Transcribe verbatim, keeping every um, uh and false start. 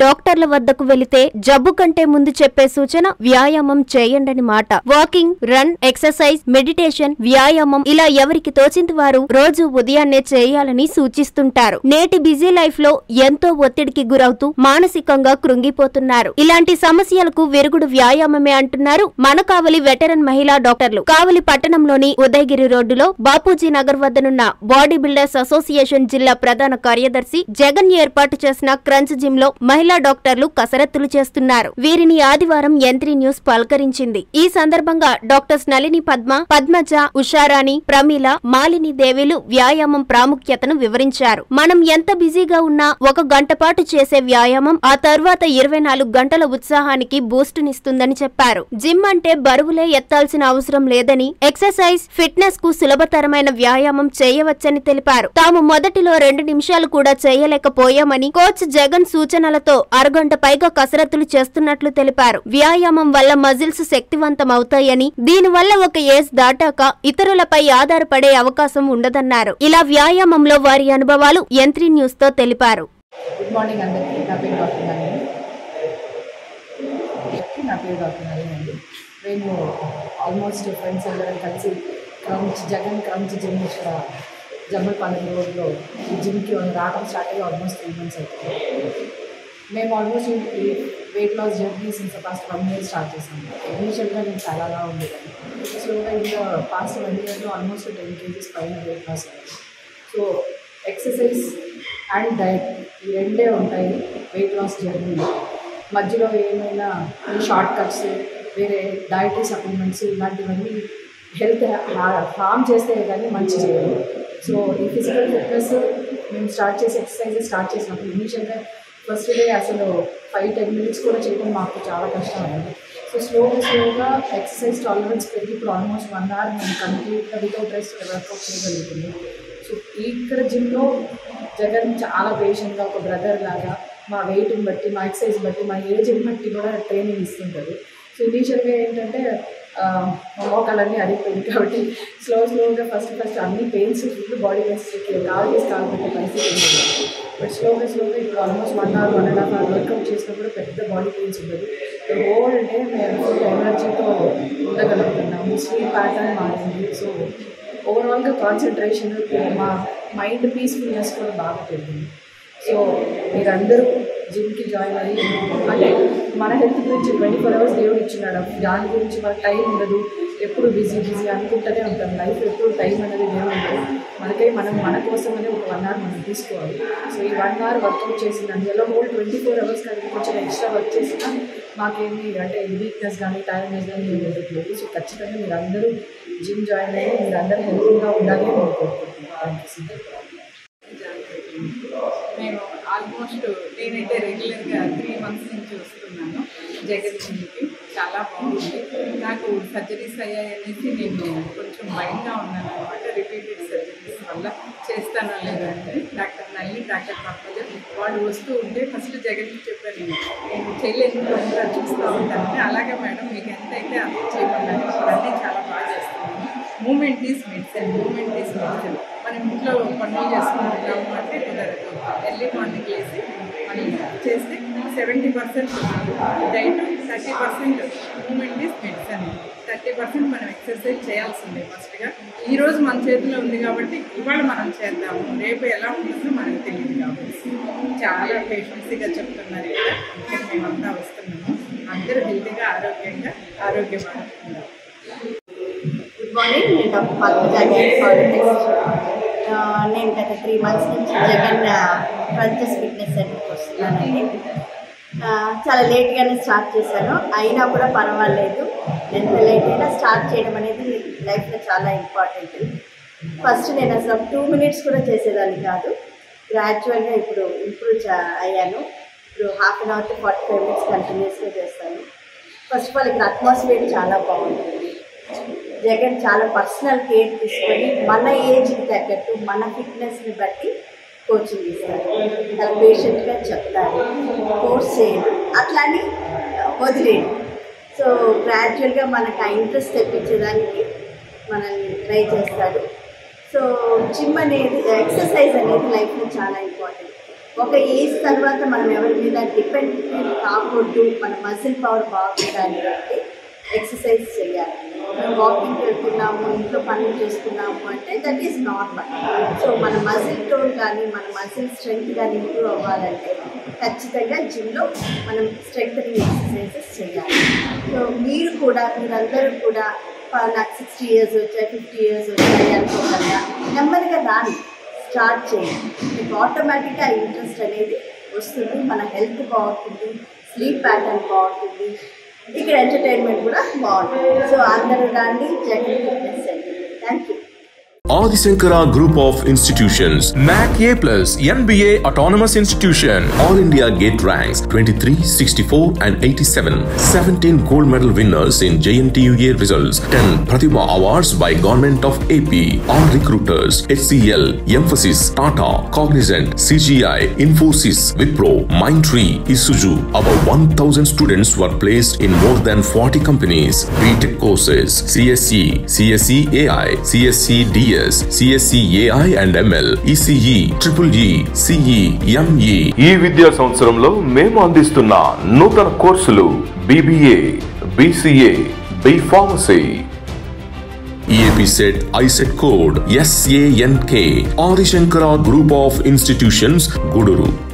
డాక్టర్ల వద్దకు వెళితే జబ్బు కంటే ముందు చెప్పే సూచన వ్యాయామం చేయండని మాట. వాకింగ్, రన్, ఎక్సర్సైజ్, మెడిటేషన్, వ్యాయామం ఇలా ఎవరికి తోచింది వారు రోజు ఉదయాన్నే చేయాలని సూచిస్తుంటారు. నేటి బిజీ లైఫ్ లో ఎంతో ఒత్తిడికి గురవుతూ మానసికంగా కృంగిపోతున్నారు. ఇలాంటి సమస్యలకు విరుగుడు వ్యాయామమే అంటున్నారు మన కావలి వెటరన్ మహిళా డాక్టర్లు. కావలి పట్టణంలోని ఉదయగిరి రోడ్డులో బాపూజీ నగర్ వద్దనున్న బాడీ బిల్డర్స్ అసోసియేషన్ జిల్లా ప్రధాన కార్యదర్శి జగన్ ఏర్పాటు చేసిన క్రంచ్ జిమ్ లో మహిళా డాక్టర్లు కసరత్తులు చేస్తున్నారు. వీరిని ఆదివారం యంత్రి న్యూస్ పలకరించింది. ఈ సందర్భంగా డాక్టర్స్ నళిని పద్మ, పద్మజ, ఉషారాణి, ప్రమీల, మాలిని దేవిలు వ్యాయామం ప్రాముఖ్యతను వివరించారు. మనం ఎంత బిజీగా ఉన్నా ఒక గంట పాటు చేసే వ్యాయామం ఆ తర్వాత ఇరవై నాలుగు గంటల ఉత్సాహానికి బూస్ట్ నిస్తుందని చెప్పారు. జిమ్ అంటే బరువులే ఎత్తాల్సిన అవసరం లేదని, ఎక్సర్సైజ్, ఫిట్నెస్ కు సులభతరమైన వ్యాయామం చేయవచ్చని తెలిపారు. తాము మొదటిలో రెండు నిమిషాలు కూడా చేయలేకపోయామని, కోచ్ జగన్ సూచనలతో అరగంట పైగా కసరత్తులు చేస్తున్నట్లు తెలిపారు. వ్యాయామం వల్ల మజిల్స్ శక్తివంతం అవుతాయని, దీనివల్ల ఒక ఏజ్ దాటాక ఇతరులపై ఆధారపడే అవకాశం ఉండదన్నారు. ఇలా వ్యాయామంలో వారి అనుభవాలు యంత్రి న్యూస్ తో తెలిపారు. గుడ్ మార్నింగ్ అందరికీ. నా పేరు డాక్టర్ నళిని. నా పేరు డాక్టర్ నళిని అండి. మేము ఆల్మోస్ట్ ఫ్రెండ్స్ అందరం కలిసి క్రౌంచ్ జగన్ క్రౌంచ్ జిమ్ ఇక్కడ జమ్మలపాలెం రోడ్లో ఈ జిమ్కి రావడం స్టార్ట్ అయ్యి ఆల్మోస్ట్ త్రీ మంత్స్ అవుతుంది. మేము ఆల్మోస్ట్ ఈ weight loss journey since past one year start చేసాము. ఇనిషియల్గా నేను చాలాగా ఉండేదాన్ని. స్లోగా ఇంకా పాస్ట్ వన్ ఇయర్లో ఆల్మోస్ట్ టెన్ కేజీస్ పైన వెయిట్ లాస్ అయ్యింది. సో ఎక్సర్సైజ్ అండ్ డైట్ ఈ రెండే ఉంటాయి వెయిట్ లాస్ జర్నీలో. మధ్యలో ఏమైనా షార్ట్ కట్స్, వేరే డైటరీ సప్లిమెంట్స్ ఇలాంటివన్నీ హెల్త్ హార్మ్ చేస్తే కానీ మంచి చేయాలి. సో ఈ ఫిజికల్ ఫిట్నెస్ మేము స్టార్ట్ చేసి ఎక్సర్సైజెస్ స్టార్ట్ చేసినప్పుడు ఇనీషియల్గా ఫస్ట్ డే అసలు ఫైవ్ టెన్ మినిట్స్ కూడా చేయడం మాకు చాలా కష్టం అయింది. సో స్లోగా స్లోగా ఎక్సర్సైజ్ టాలరెన్స్ పెరిగి ఇప్పుడు ఆల్మోస్ట్ వన్ అవర్ మేము కంప్లీట్గా వితౌట్ రెస్ట్ వర్కౌట్ చేయగలుగుతుంది. సో ఇక్కడ జిమ్లో జగన్ చాలా పేషెంట్గా ఒక బ్రదర్ లాగా మా వెయిట్ని బట్టి, మా ఎక్సర్సైజ్ బట్టి, మా ఏజ్ని బట్టి కూడా ట్రైనింగ్ ఇస్తుంటారు. సో ఇనీషియల్గా ఏంటంటే మా మోకాలన్నీ అడిగిపోయింది కాబట్టి స్లో స్లోగా ఫస్ట్ ఫస్ట్ అన్ని pains full body pains call చేసి కాల్ పెట్టే పరిస్థితి ఉంటుంది. బట్ స్లోగా స్లోగా ఇప్పుడు almost one hour one and half hour workout చేసినప్పుడు పెద్ద బాడీ పెయిన్స్ ఉంటుంది. హోల్ డే మేము ఫుల్ ఎనర్జీతో ఉండగలుగుతున్నాము. స్లీప్ ప్యాటర్న్ మారింది. సో ఓవరాల్గా కాన్సన్ట్రేషన్, మా మైండ్ పీస్ఫుల్నెస్ కూడా బాగా పెరిగింది. సో మీరందరూ జిమ్కి జాయిన్ అయ్యి, అంటే మన హెల్త్ గురించి ట్వంటీ ఫోర్ అవర్స్ దేవుడు ఇచ్చినాడు. దాని గురించి మనకు టైం ఉండదు. ఎప్పుడు బిజీ బిజీ అనుకుంటూనే ఉంటాం. లైఫ్ ఎప్పుడు టైం అనేది దేవుడు ఉండదు. మనకై మనం మన కోసం అనేది ఒక వన్ అవర్ మనం తీసుకోవాలి. సో ఈ వన్ అవర్ వర్కౌట్ చేసిన అందులో హోల్ ట్వంటీ ఫోర్ అవర్స్ కానీ కొంచెం ఎక్స్ట్రా వర్క్ చేసినా మాకేమి అంటే వీక్నెస్ కానీ టైర్నెస్ కానీ ఏమి ఉండట్లేదు. సో ఖచ్చితంగా మీరు అందరూ జిమ్ జాయిన్ అయ్యి మీరు అందరూ హెల్తీగా ఉండాలి అని నేను కోరుకుంటున్నాను. నేను ఆల్మోస్ట్ నేనైతే రెగ్యులర్గా త్రీ మంత్స్ నుంచి వస్తున్నాను జగన్ జిమ్కి. చాలా బాగుంది. నాకు సర్జరీస్ అయ్యాయనేసి నేను కొంచెం భయంగా ఉన్నాను అనమాట. రిపీటెడ్ సర్జరీస్ వల్ల చేస్తానో లేదంటే డాక్టర్ నల్లి, డాక్టర్ పద్మజ వాళ్ళు వస్తూ ఉంటే ఫస్ట్ జగన్కి చెప్పాను, నేను చేయలేని కూడా చూస్తూ ఉంటాను. అలాగే మేడం మీకు ఎంత అయితే అంత చేయమన్నాను. ఇప్పుడన్నీ చాలా బాగా చేస్తున్నాను. Movement is medicine, movement is medicine. మనం ఇంట్లో పనులు చేసుకుంటున్నాము అంటే కుదరదు. ఎర్లీ మార్నింగ్ వేసి మనం చేస్తే seventy percent diet, thirty percent movement is medicine. Thirty percent మనం ఎక్సర్సైజ్ చేయాల్సిందే ఫస్ట్గా. ఈరోజు మన చేతిలో ఉంది కాబట్టి ఇవాళ మనం చేద్దాము. రేపు ఎలా ఉంటుందో మనకు తెలియదు కాబట్టి చాలా పేషెన్సీగా చెప్తున్నారు ఇక్కడ. ఇక్కడ మేమంతా వస్తున్నాము. అందరూ హెల్తీగా ఆరోగ్యంగా ఆరోగ్యமாக ఉండాలి. Good morning. నేను డాక్టర్ పద్మజ. నేను గత త్రీ మంత్స్ నుంచి జగన్ క్రంచెస్ ఫిట్నెస్ సెంటర్కి వస్తున్నానండి. చాలా లేట్గానే స్టార్ట్ చేశాను, అయినా కూడా పర్వాలేదు. ఎంత లేట్ అయినా స్టార్ట్ చేయడం అనేది లైఫ్లో చాలా ఇంపార్టెంట్. ఫస్ట్ నేను అసలు టూ మినిట్స్ కూడా చేసేదాన్ని కాదు. గ్రాడ్యువల్గా ఇప్పుడు ఇంప్రూవ్ అయ్యాను. ఇప్పుడు half an hour to forty five minutes కంటిన్యూస్గా చేస్తాను. ఫస్ట్ ఆఫ్ ఆల్ ఇక్కడ అట్మాస్ఫియర్ చాలా బాగుంటుంది. జగన్ చాలా పర్సనల్ కేర్ తీసుకొని మన ఏజ్కి తగ్గట్టు మన ఫిట్నెస్ని బట్టి కోచింగ్ ఇస్తారు. చాలా పేషెంట్గా చెప్తారు, ఫోర్స్ చేయరు, అట్లానే వదిలేడు. సో గ్రాడ్యువల్గా మనకు ఆ ఇంట్రెస్ట్ తెప్పించేదానికి మనల్ని ట్రై చేస్తాడు. సో జిమ్ అనేది, ఎక్సర్సైజ్ అనేది లైఫ్లో చాలా ఇంపార్టెంట్. ఒక ఏజ్ తర్వాత మనం ఎవరి మీద డిపెండెంట్ కాకూడదు, మన మజిల్ పవర్ బాగుండాలి అంటే ఎక్సర్సైజ్ చేయాలి. మనం వాకింగ్కి వెళ్తున్నాము, ఇంట్లో పనులు చేస్తున్నాము అంటే దట్ ఈస్ నార్మల్. సో మన మజిల్ టోన్ కానీ మన మజిల్ స్ట్రెంగ్త్ కానీ ఇంప్రూవ్ అవ్వాలంటే ఖచ్చితంగా జిమ్లో మనం స్ట్రెంగ్తనింగ్ ఎక్సర్సైజెస్ చేయాలి. సో మీరు కూడా మీరందరూ కూడా నాకు సిక్స్టీ ఇయర్స్ వచ్చాయి, ఫిఫ్టీ ఇయర్స్ వచ్చాయి అనుకోకుండా నెమ్మదిగా రాని స్టార్ట్ చేయండి. మీకు ఆటోమేటిక్గా ఇంట్రెస్ట్ అనేది వస్తుంది. మన హెల్త్ బాగుంటుంది, స్లీప్ ప్యాటర్న్ బాగుంటుంది, ఇక్కడ ఎంటర్టైన్మెంట్ కూడా బాగుంటుంది. సో అందరూ రండి Jagan fitness centre. Thank you. Adi Shankara Group of Institutions, M A C A plus, N B A Autonomous Institution, All India Gate ranks twenty-three, sixty-four and eighty-seven, seventeen gold medal winners in J N T U A results, ten Pratibha Awards by Government of A P, all recruiters, H C L, Emphasis, Tata, Cognizant, C G I, Infosys, Wipro, Mindtree, Isuzu. About one thousand students were placed in more than forty companies. B Tech courses, C S E, C S E A I, C S E D S, C S E A I and M L, E C E, Triple E, C E, M E. ఈ విద్యా సంవత్సరంలో మేము అందిస్తున్న నూతన కోర్సులు B B A, B C A, B Pharmacy. E A P set I set code S A N K. Adi Shankara Group of Institutions, Guduru.